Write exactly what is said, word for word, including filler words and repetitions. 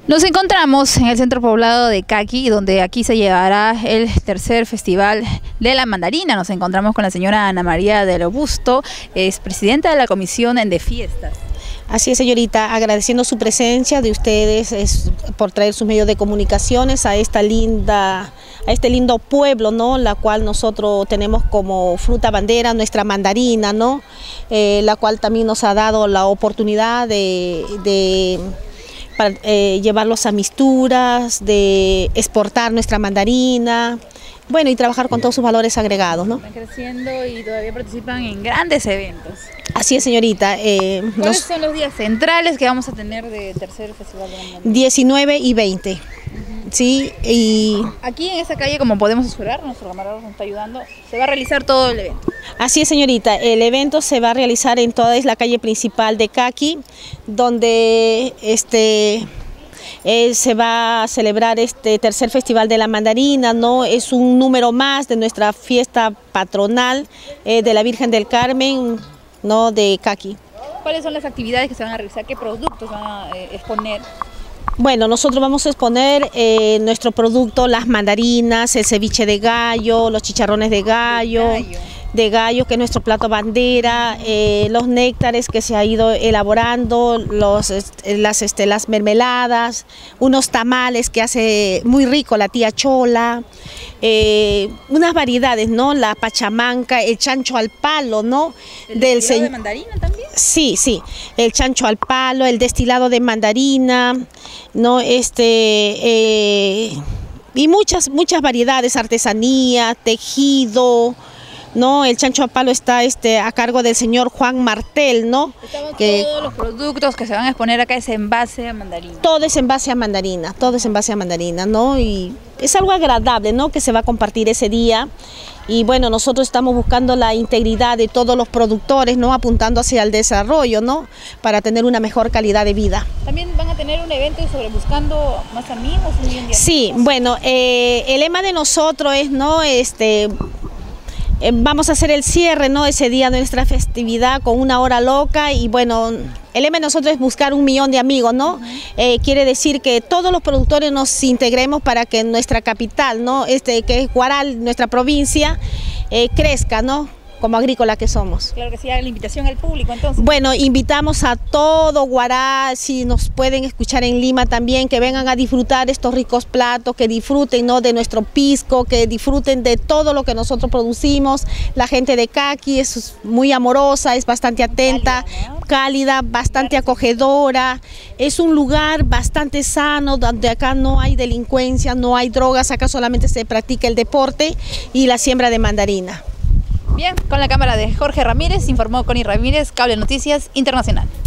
Nos encontramos en el centro poblado de Caqui, donde aquí se llevará el tercer festival de la mandarina. Nos encontramos con la señora Ana María del Busto, es presidenta de la Comisión de Fiestas. Así es, señorita, agradeciendo su presencia de ustedes es, por traer sus medios de comunicaciones a esta linda, a este lindo pueblo, ¿no? La cual nosotros tenemos como fruta bandera nuestra mandarina, ¿no? Eh, la cual también nos ha dado la oportunidad de, de para, eh, llevarlos a misturas, de exportar nuestra mandarina. Bueno, y trabajar con todos sus valores agregados, ¿no? Están creciendo y todavía participan en grandes eventos. Así es, señorita. Eh, ¿Cuáles nos... son los días centrales que vamos a tener de tercer festival de la mandarina? diecinueve y veinte. Uh-huh. Sí, y... Aquí en esta calle, como podemos observar, nuestro camarógrafo nos está ayudando, se va a realizar todo el evento. Así es, señorita. El evento se va a realizar en toda la calle principal de Caqui, donde este... Eh, se va a celebrar este tercer festival de la mandarina, ¿no? Es un número más de nuestra fiesta patronal eh, de la Virgen del Carmen, ¿no? De Caqui. ¿Cuáles son las actividades que se van a realizar? ¿Qué productos van a eh, exponer? Bueno, nosotros vamos a exponer eh, nuestro producto, las mandarinas, el ceviche de gallo, los chicharrones de gallo. De gallo. de gallo, que es nuestro plato bandera, eh, los néctares que se ha ido elaborando, los, las, este, las mermeladas, unos tamales que hace muy rico la tía Chola, eh, unas variedades, ¿no? La pachamanca, el chancho al palo, ¿no? ¿El del destilado de mandarina también? Sí, sí, el chancho al palo, el destilado de mandarina, ¿no? Este... Eh, y muchas, muchas variedades, artesanía, tejido, ¿no? El chancho a palo está este, a cargo del señor Juan Martel, ¿no? Estamos que, todos los productos que se van a exponer acá es en base a mandarina. Todo es en base a mandarina, todo es en base a mandarina, ¿no? Y es algo agradable, ¿no? Que se va a compartir ese día. Y bueno, nosotros estamos buscando la integridad de todos los productores, ¿no? Apuntando hacia el desarrollo, ¿no? Para tener una mejor calidad de vida. También van a tener un evento sobre buscando más amigos. Un millón de sí, amigos. Bueno, eh, el lema de nosotros es, ¿no? Este... Eh, vamos a hacer el cierre, ¿no? Ese día de nuestra festividad con una hora loca y bueno, el lema de nosotros es buscar un millón de amigos, ¿no? Uh-huh. eh, quiere decir que todos los productores nos integremos para que nuestra capital, ¿no? Este, que es Huaral, nuestra provincia, eh, crezca, ¿no? Como agrícola que somos. Claro que sí, haga la invitación al público entonces. Bueno, invitamos a todo Huaral, si nos pueden escuchar en Lima también, que vengan a disfrutar estos ricos platos, que disfruten, ¿no? De nuestro pisco, que disfruten de todo lo que nosotros producimos. La gente de Caqui es muy amorosa, es bastante atenta, cálida, ¿no? cálida bastante acogedora. Es un lugar bastante sano, donde acá no hay delincuencia, no hay drogas, acá solamente se practica el deporte y la siembra de mandarina. Bien, con la cámara de Jorge Ramírez, informó Connie Ramírez, Cable Noticias Internacional.